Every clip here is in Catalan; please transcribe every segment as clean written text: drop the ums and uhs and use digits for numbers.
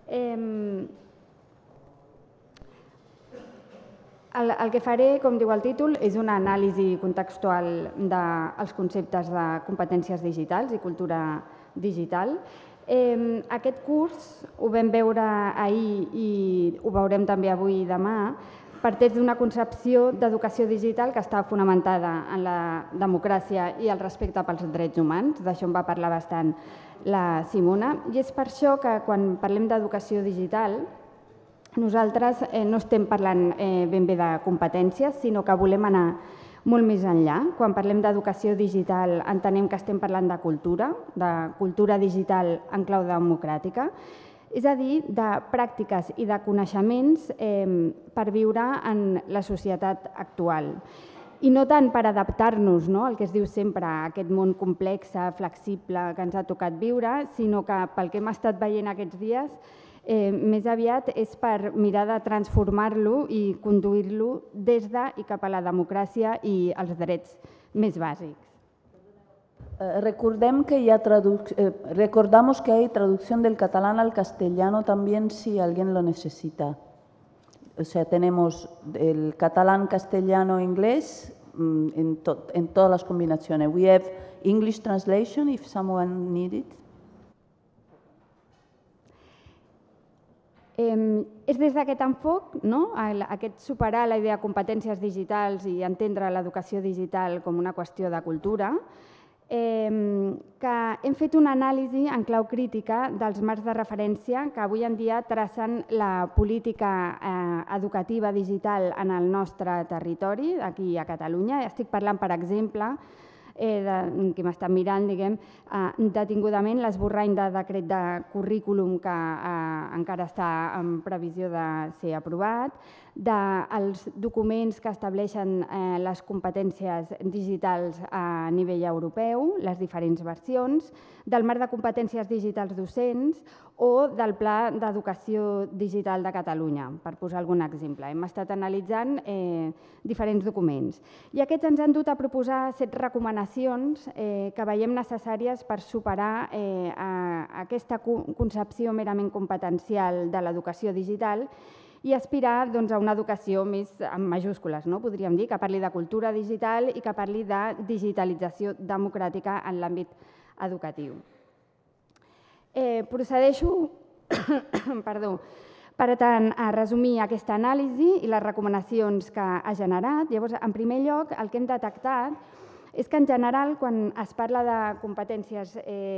El que faré, com diu el títol, és una anàlisi contextual dels conceptes de competències digitals i cultura digital. Aquest curs ho vam veure ahir i ho veurem també avui i demà, parteix d'una concepció d'educació digital que està fonamentada en la democràcia i el respecte pels drets humans. D'això en va parlar bastant la Simona. I és per això que quan parlem d'educació digital nosaltres no estem parlant ben bé de competències, sinó que volem anar molt més enllà. Quan parlem d'educació digital entenem que estem parlant de cultura digital en clau democràtica, és a dir, de pràctiques i de coneixements per viure en la societat actual. I no tant per adaptar-nos al que es diu sempre, a aquest món complex, flexible que ens ha tocat viure, sinó que pel que hem estat veient aquests dies, més aviat és per mirar de transformar-lo i conduir-lo des de i cap a la democràcia i els drets més bàsics. Recordamos que hay traducción del catalán al castellano también si alguien lo necesita. O sea, tenemos el catalán, castellano, inglés en todas las combinaciones. We have English translation if someone needs it. És des d'aquest enfocament, aquest superar la idea de competències digitals i entendre l'educació digital com una qüestió de cultura, que hem fet una anàlisi en clau crítica dels marcs de referència que avui en dia tracen la política educativa digital en el nostre territori, aquí a Catalunya. Estic parlant, per exemple, que m'estan mirant, detingudament l'esborrany de decret de currículum que encara està en previsió de ser aprovat, dels documents que estableixen les competències digitals a nivell europeu, les diferents versions, del marc de competències digitals docents o del Pla d'Educació Digital de Catalunya, per posar algun exemple. Hem estat analitzant diferents documents. I aquests ens han dut a proposar 7 recomanacions que veiem necessàries per superar aquesta concepció merament competencial de l'educació digital i aspirar a una educació més en majúscules, podríem dir, que parli de cultura digital i que parli de digitalització democràtica en l'àmbit educatiu. Procedeixo per tant a resumir aquesta anàlisi i les recomanacions que ha generat. Llavors, en primer lloc, el que hem detectat és que en general, quan es parla de competències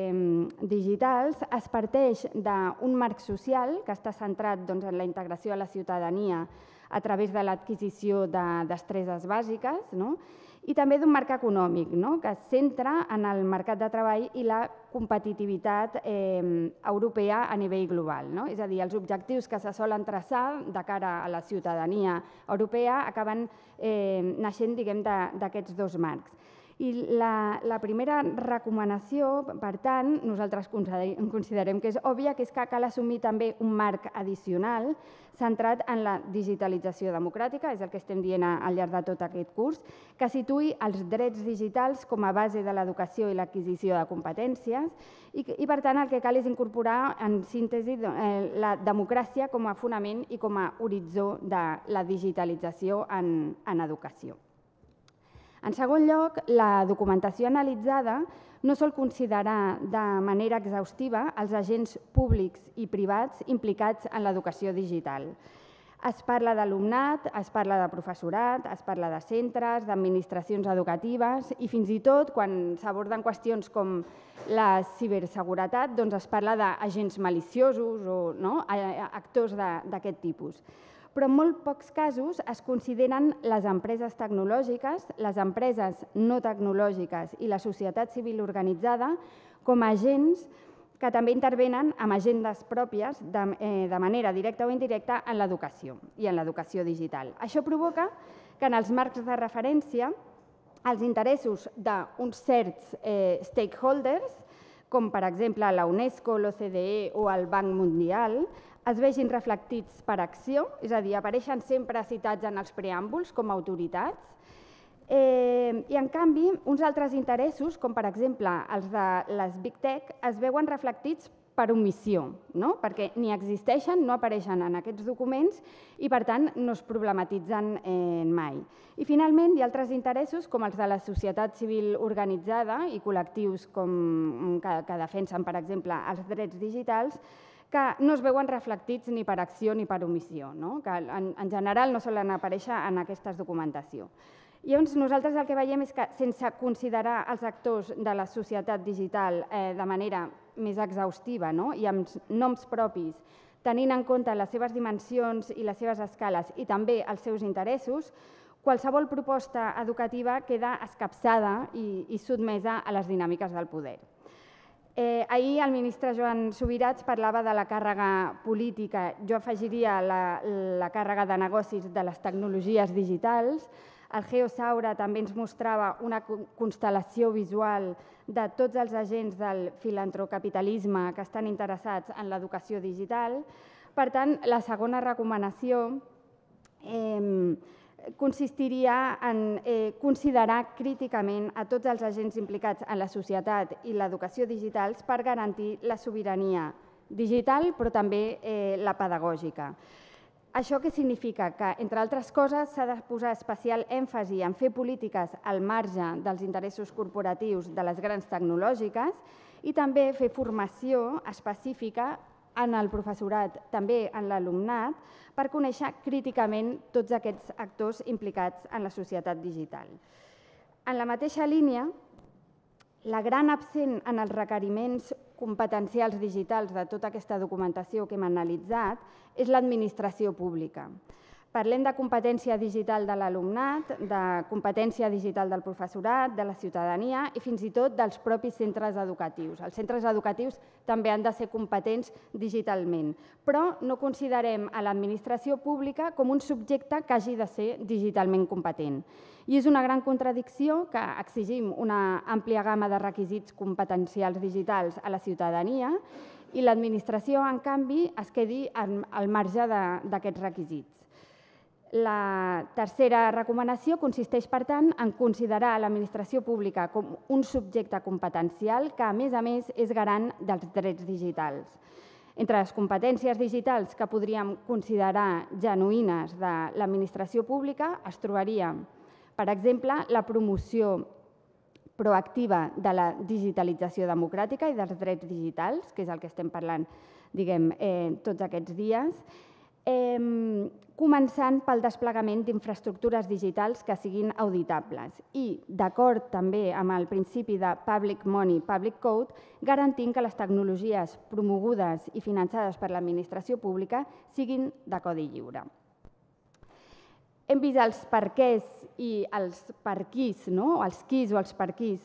digitals, es parteix d'un marc social que està centrat en la integració a la ciutadania a través de l'adquisició de destreses bàsiques i també d'un marc econòmic que es centra en el mercat de treball i la competitivitat europea a nivell global. És a dir, els objectius que se solen traçar de cara a la ciutadania europea acaben naixent d'aquests dos marcs. I la primera recomanació, per tant, nosaltres considerem que és òbvia, que és que cal assumir també un marc addicional centrat en la digitalització democràtica, és el que estem dient al llarg de tot aquest curs, que situï els drets digitals com a base de l'educació i l'adquisició de competències i, per tant, el que cal és incorporar en síntesi la democràcia com a fonament i com a horitzó de la digitalització en educació. En segon lloc, la documentació analitzada no sol considerar de manera exhaustiva els agents públics i privats implicats en l'educació digital. Es parla d'alumnat, es parla de professorat, es parla de centres, d'administracions educatives i fins i tot, quan s'aborden qüestions com la ciberseguretat, es parla d'agents maliciosos o actors d'aquest tipus. Però en molt pocs casos es consideren les empreses tecnològiques, les empreses no tecnològiques i la societat civil organitzada com a agents que també intervenen amb agendes pròpies de manera directa o indirecta en l'educació i en l'educació digital. Això provoca que en els marcs de referència els interessos d'uns certs stakeholders, com per exemple la UNESCO, l'OCDE o el Banc Mundial, es vegin reflectits per acció, és a dir, apareixen sempre citats en els preàmbuls com a autoritats, i en canvi uns altres interessos, com per exemple els de les Big Tech, es veuen reflectits per omissió, perquè ni existeixen, no apareixen en aquests documents i, per tant, no es problematitzen mai. I, finalment, hi ha altres interessos, com els de la societat civil organitzada i col·lectius que defensen, per exemple, els drets digitals, que no es veuen reflectits ni per acció ni per omissió, que en general no solen aparèixer en aquesta documentació. Llavors, nosaltres el que veiem és que, sense considerar els actors de la societat digital de manera més exhaustiva i amb noms propis, tenint en compte les seves dimensions i les seves escales i també els seus interessos, qualsevol proposta educativa queda escapçada i sotmesa a les dinàmiques del poder. Ahir el ministre Joan Subirats parlava de la càrrega política, jo afegiria la càrrega de negocis de les tecnologies digitals. El Geo Saura també ens mostrava una constel·lació visual de tots els agents del filantrocapitalisme que estan interessats en l'educació digital. Per tant, la segona recomanació consistiria en considerar críticament a tots els agents implicats en la societat i l'educació digitals per garantir la sobirania digital, però també la pedagògica. Això què significa? Que, entre altres coses, s'ha de posar especial èmfasi en fer polítiques al marge dels interessos corporatius de les grans tecnològiques i també fer formació específica en el professorat, també en l'alumnat, per conèixer críticament tots aquests actors implicats en la societat digital. En la mateixa línia, la gran absent en els requeriments competencials digitals de tota aquesta documentació que hem analitzat és l'administració pública. Parlem de competència digital de l'alumnat, de competència digital del professorat, de la ciutadania i fins i tot dels propis centres educatius. Els centres educatius també han de ser competents digitalment, però no considerem a l'administració pública com un subjecte que hagi de ser digitalment competent. I és una gran contradicció que exigim una àmplia gamma de requisits competencials digitals a la ciutadania i l'administració, en canvi, es quedi al marge d'aquests requisits. La tercera recomanació consisteix, per tant, en considerar l'administració pública com un subjecte competencial que, a més, és garant dels drets digitals. Entre les competències digitals que podríem considerar genuïnes de l'administració pública es trobaria, per exemple, la promoció proactiva de la digitalització democràtica i dels drets digitals, que és el que estem parlant, diguem, tots aquests dies, començant pel desplegament d'infraestructures digitals que siguin auditables i, d'acord també amb el principi de Public Money, Public Code, garantint que les tecnologies promogudes i finançades per l'administració pública siguin de codi lliure. Hem vist els perquès i els perquís, els quis o els perquís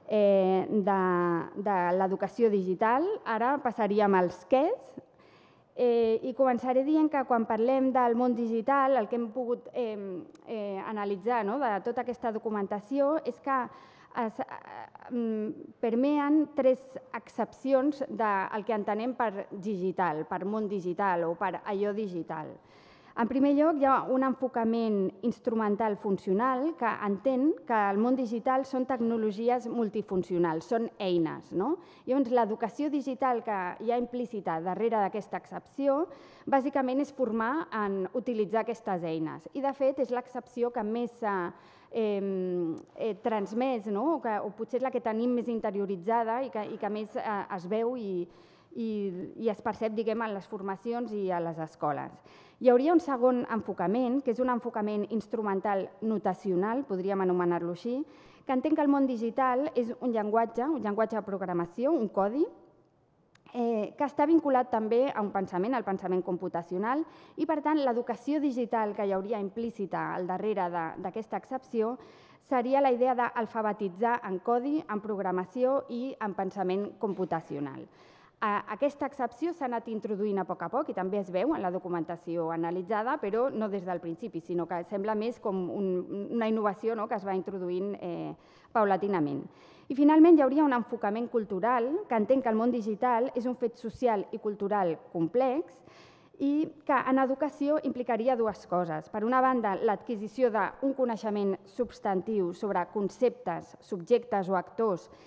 de l'educació digital. Ara passaríem als quès. I començaré dient que quan parlem del món digital, el que hem pogut analitzar de tota aquesta documentació és que es permeen 3 accepcions del que entenem per digital, per món digital o per allò digital. En primer lloc, hi ha un enfocament instrumental funcional que entén que el món digital són tecnologies multifuncionals, són eines. Llavors, l'educació digital que hi ha implícita darrere d'aquesta accepció, bàsicament és formar en utilitzar aquestes eines. I, de fet, és l'accepció que més s'ha transmès, o potser és la que tenim més interioritzada i que més es veu i es percep, diguem, en les formacions i a les escoles. Hi hauria un segon enfocament, que és un enfocament instrumental notacional, podríem anomenar-lo així, que entén que el món digital és un llenguatge de programació, un codi, que està vinculat també a un pensament, al pensament computacional, i, per tant, l'educació digital que hi hauria implícita al darrere d'aquesta accepció seria la idea d'alfabetitzar en codi, en programació i en pensament computacional. Aquesta accepció s'ha anat introduint a poc i també es veu en la documentació analitzada, però no des del principi, sinó que sembla més com una innovació que es va introduint paulatinament. I, finalment, hi hauria un enfocament cultural que entén que el món digital és un fet social i cultural complex i que en educació implicaria 2 coses. Per una banda, l'adquisició d'un coneixement substantiu sobre conceptes, subjectes o actors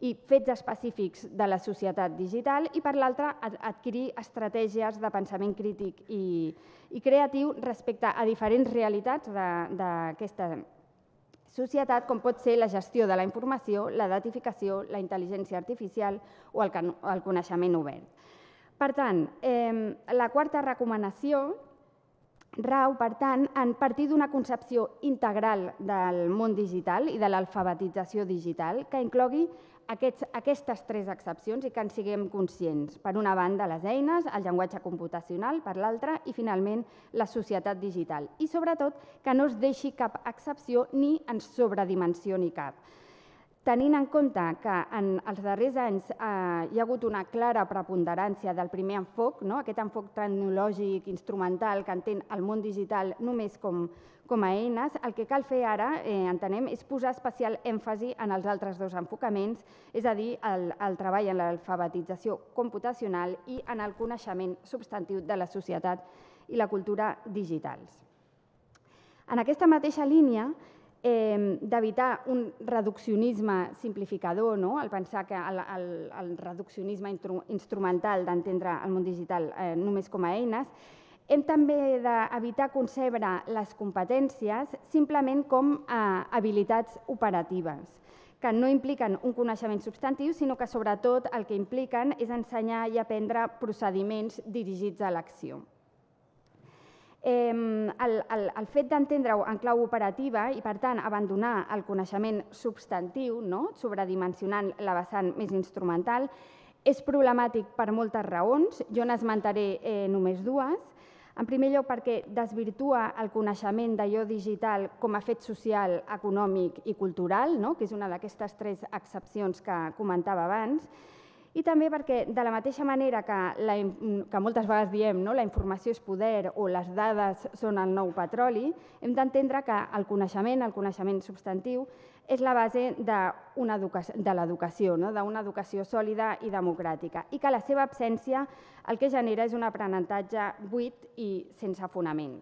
i fets específics de la societat digital i, per l'altra, adquirir estratègies de pensament crític i creatiu respecte a diferents realitats d'aquesta societat, com pot ser la gestió de la informació, la datificació, la intel·ligència artificial o el coneixement obert. Per tant, la quarta recomanació rau, per tant, en partir d'una concepció integral del món digital i de l'alfabetització digital que inclogui aquestes tres accepcions i que en siguem conscients. Per una banda, les eines, el llenguatge computacional, per l'altra, i finalment la societat digital. I sobretot, que no es deixi cap excepció ni en sobredimensioni cap. Tenint en compte que en els darrers anys hi ha hagut una clara preponderància del primer enfoc, aquest enfoc tecnològic, instrumental, que entén el món digital només com a eines, el que cal fer ara, entenem, és posar especial èmfasi en els altres dos enfocaments, és a dir, el treball en l'alfabetització computacional i en el coneixement substantiu de la societat i la cultura digitals. En aquesta mateixa línia, d'evitar un reduccionisme simplificador, el pensar que el reduccionisme instrumental d'entendre el món digital només com a eines, hem també d'evitar concebre les competències simplement com a habilitats operatives, que no impliquen un coneixement substantiu, sinó que sobretot el que impliquen és ensenyar i aprendre procediments dirigits a l'acció. El fet d'entendre-ho en clau operativa i, per tant, abandonar el coneixement substantiu, sobredimensionant la vessant més instrumental, és problemàtic per moltes raons. Jo n'esmentaré només dues. En primer lloc, perquè desvirtua el coneixement d'allò digital com a fet social, econòmic i cultural, que és una d'aquestes tres accepcions que comentava abans, i també perquè, de la mateixa manera que moltes vegades diem la informació és poder o les dades són el nou petroli, hem d'entendre que el coneixement substantiu, és la base de l'educació, d'una educació sòlida i democràtica, i que la seva absència el que genera és un aprenentatge buit i sense fonaments.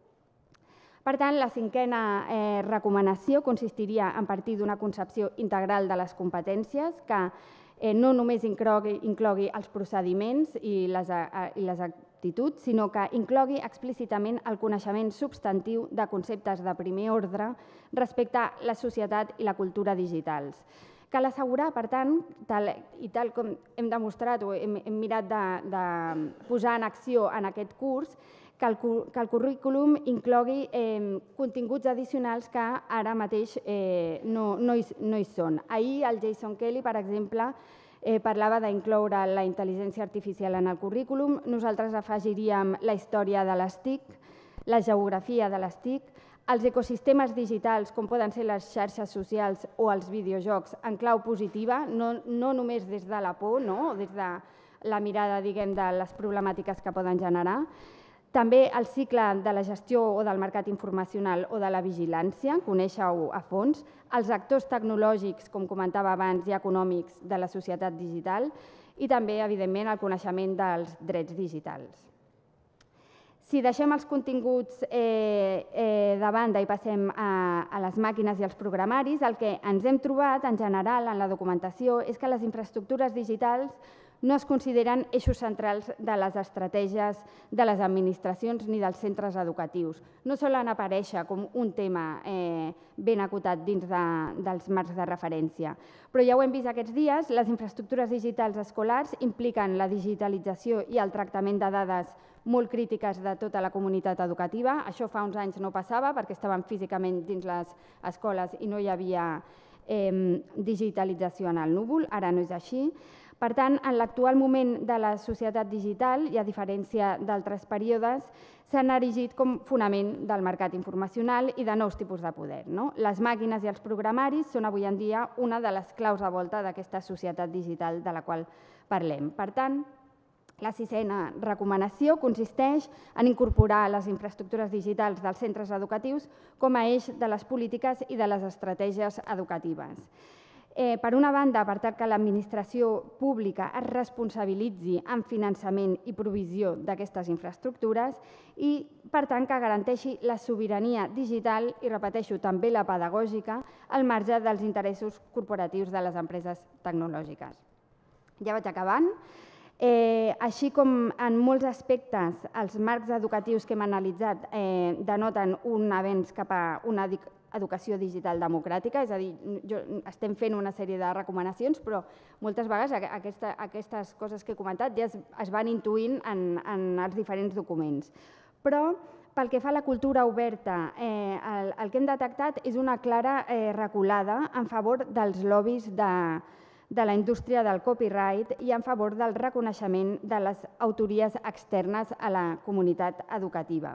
Per tant, la cinquena recomanació consistiria en partir d'una concepció integral de les competències que no només inclogui els procediments i les actituds, sinó que inclogui explícitament el coneixement substantiu de conceptes de primer ordre respecte a la societat i la cultura digitals. Cal assegurar, per tant, i tal com hem demostrat o hem mirat de posar en acció en aquest curs, que el currículum inclogui continguts addicionals que ara mateix no hi són. Ahir el Jason Kelly, per exemple, parlava d'incloure la intel·ligència artificial en el currículum. Nosaltres afegiríem la història de les TIC, la geografia de les TIC, els ecosistemes digitals, com poden ser les xarxes socials o els videojocs, en clau positiva, no només des de la por, des de la mirada, diguem, de les problemàtiques que poden generar. També el cicle de la gestió o del mercat informacional o de la vigilància, conèixer-ho a fons, els actors tecnològics, com comentava abans, i econòmics de la societat digital i també, evidentment, el coneixement dels drets digitals. Si deixem els continguts de banda i passem a les màquines i als programaris, el que ens hem trobat en general en la documentació és que les infraestructures digitals no es consideren eixos centrals de les estratègies de les administracions ni dels centres educatius. No solen aparèixer com un tema ben acotat dins dels marcs de referència. Però ja ho hem vist aquests dies, les infraestructures digitals escolars impliquen la digitalització i el tractament de dades molt crítiques de tota la comunitat educativa. Això fa uns anys no passava perquè estaven físicament dins les escoles i no hi havia digitalització en el núvol, ara no és així. Per tant, en l'actual moment de la societat digital, i a diferència d'altres períodes, s'han erigit com fonament del mercat informacional i de nous tipus de poder. Les màquines i els programaris són avui en dia una de les claus de volta d'aquesta societat digital de la qual parlem. Per tant, la sisena recomanació consisteix en incorporar les infraestructures digitals dels centres educatius com a eix de les polítiques i de les estratègies educatives. Per una banda, per tal que l'administració pública es responsabilitzi en finançament i provisió d'aquestes infraestructures i, per tant, que garanteixi la sobirania digital i, repeteixo, també la pedagògica al marge dels interessos corporatius de les empreses tecnològiques. Ja vaig acabant. Així com en molts aspectes els marcs educatius que hem analitzat denoten un avenç cap a una educació digital democràtica, és a dir, estem fent una sèrie de recomanacions, però moltes vegades aquestes coses que he comentat ja es van intuint en els diferents documents. Però pel que fa a la cultura oberta, el que hem detectat és una clara reculada en favor dels lobbies de la indústria del copyright i en favor del reconeixement de les autories externes a la comunitat educativa.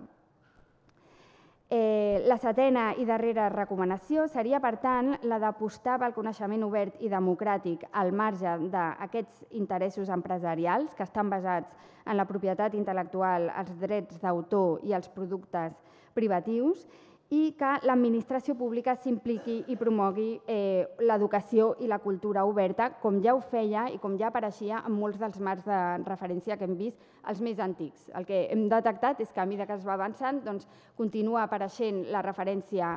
La setena i darrera recomanació seria, per tant, la d'apostar pel coneixement obert i democràtic al marge d'aquests interessos empresarials que estan basats en la propietat intel·lectual, els drets d'autor i els productes privatius, i que l'administració pública s'impliqui i promogui l'educació i la cultura oberta, com ja ho feia i com ja apareixia en molts dels marcs de referència que hem vist, els més antics. El que hem detectat és que a mesura que es va avançant continua apareixent la referència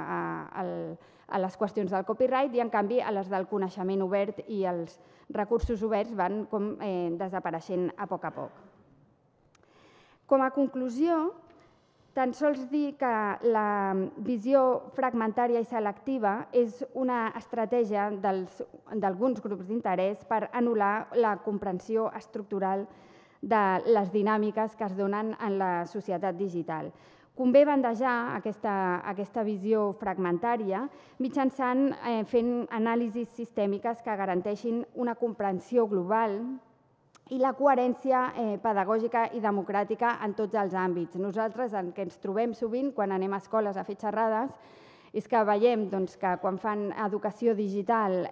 a les qüestions del copyright i, en canvi, a les del coneixement obert i els recursos oberts van desapareixent a poc. Com a conclusió, tan sols dir que la visió fragmentària i selectiva és una estratègia d'alguns grups d'interès per anul·lar la comprensió estructural de les dinàmiques que es donen en la societat digital. Convé bandejar aquesta visió fragmentària mitjançant fent anàlisis sistèmiques que garanteixin una comprensió global i la coherència pedagògica i democràtica en tots els àmbits. Nosaltres, el que ens trobem sovint quan anem a escoles a fer xerrades, és que veiem que quan fan educació digital,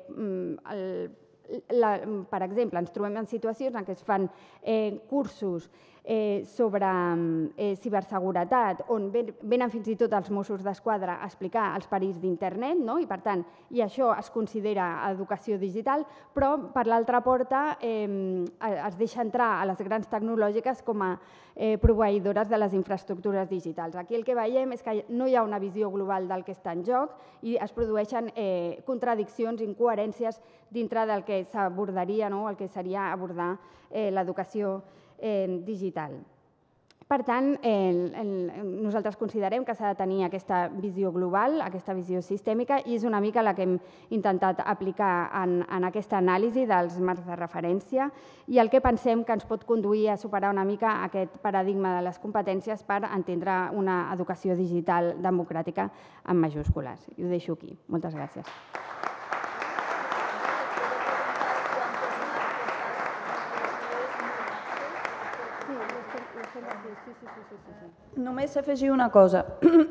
per exemple, ens trobem en situacions en què es fan cursos sobre ciberseguretat, on venen fins i tot els Mossos d'Esquadra a explicar els perills d'internet, i per tant, i això es considera educació digital, però per l'altra porta es deixa entrar a les grans tecnològiques com a proveïdores de les infraestructures digitals. Aquí el que veiem és que no hi ha una visió global del que està en joc i es produeixen contradiccions, incoherències dintre del que s'abordaria, el que seria abordar l'educació digital. Per tant, nosaltres considerem que s'ha de tenir aquesta visió global, aquesta visió sistèmica, i és una mica la que hem intentat aplicar en aquesta anàlisi dels marcs de referència i el que pensem que ens pot conduir a superar una mica aquest paradigma de les competències per entendre una educació digital democràtica en majúscules. I ho deixo aquí. Moltes gràcies. Només afegir una cosa.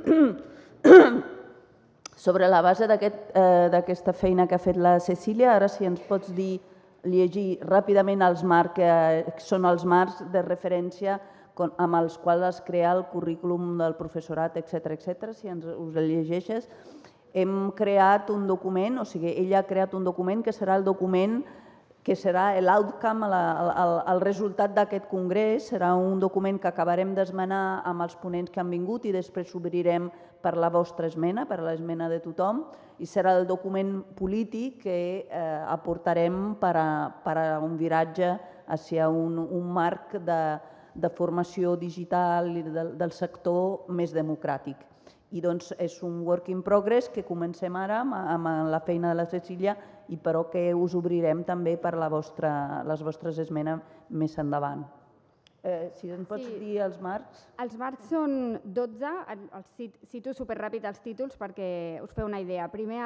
Sobre la base d'aquesta feina que ha fet la Cecília, ara si ens pots llegir ràpidament els marcs que són els marcs de referència amb els quals es crea el currículum del professorat, etc., si us el llegeixes. Hem creat un document, o sigui, ella ha creat un document que serà el document que serà l'outcome, el resultat d'aquest congrés. Serà un document que acabarem d'esmenar amb els ponents que han vingut i després s'obrirem per la vostra esmena, per l'esmena de tothom, i serà el document polític que aportarem per a un viratge hacia un marc de formació digital del sector més democràtic. I doncs és un work in progress que comencem ara amb la feina de la Cecília i però que us obrirem també per les vostres esmenes més endavant. Si ens pots dir els marcs? Els marcs són 12, els cito superràpid els títols perquè us feu una idea. Primer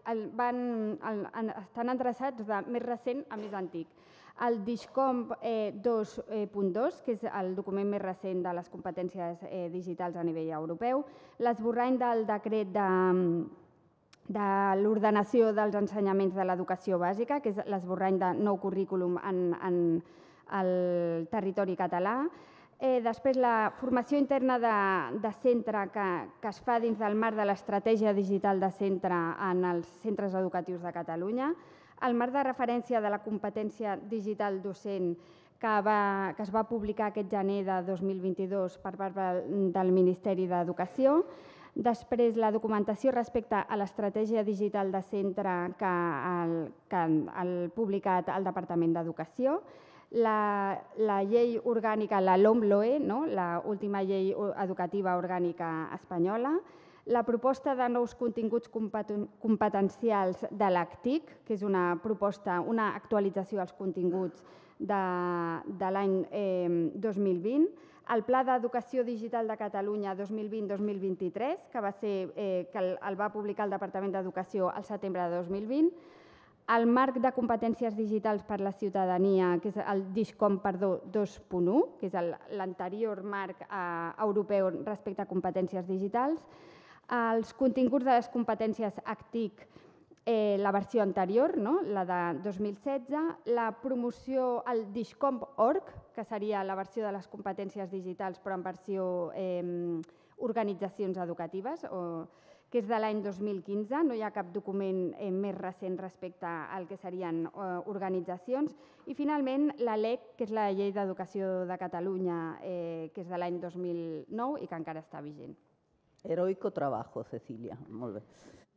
estan endreçats de més recent a més antic. El DIGCOMP 2.2, que és el document més recent de les competències digitals a nivell europeu, l'esborrany del decret de l'ordenació dels ensenyaments de l'educació bàsica, que és l'esborrany de nou currículum en el territori català, Després, la formació interna de centre que es fa dins del marc de l'estratègia digital de centre en els centres educatius de Catalunya, el marc de referència de la competència digital docent que es va publicar aquest gener de 2022 per part del Ministeri d'Educació. Després, la documentació respecte a l'estratègia digital de centre que ha publicat el Departament d'Educació. La llei orgànica, la LOMLOE, l'última llei educativa orgànica espanyola, la proposta de nous continguts competencials de l'ACTIC, que és una proposta, una actualització dels continguts de l'any 2020, el Pla d'Educació Digital de Catalunya 2020-2023, que el va publicar el Departament d'Educació al setembre de 2020, el marc de competències digitals per a la ciutadania, que és el DIGCOM 2.1, que és l'anterior marc europeu respecte a competències digitals, els continguts de les competències ACTIC, la versió anterior, la de 2016, la promoció al DIGCOM.org, que seria la versió de les competències digitals però en versió organitzacions educatives, que és de l'any 2015, no hi ha cap document més recent respecte al que serien organitzacions. I finalment la LEC, que és la Llei d'Educació de Catalunya, que és de l'any 2009 i que encara està vigent. Heroico trabajo, Cecília. Molt bé.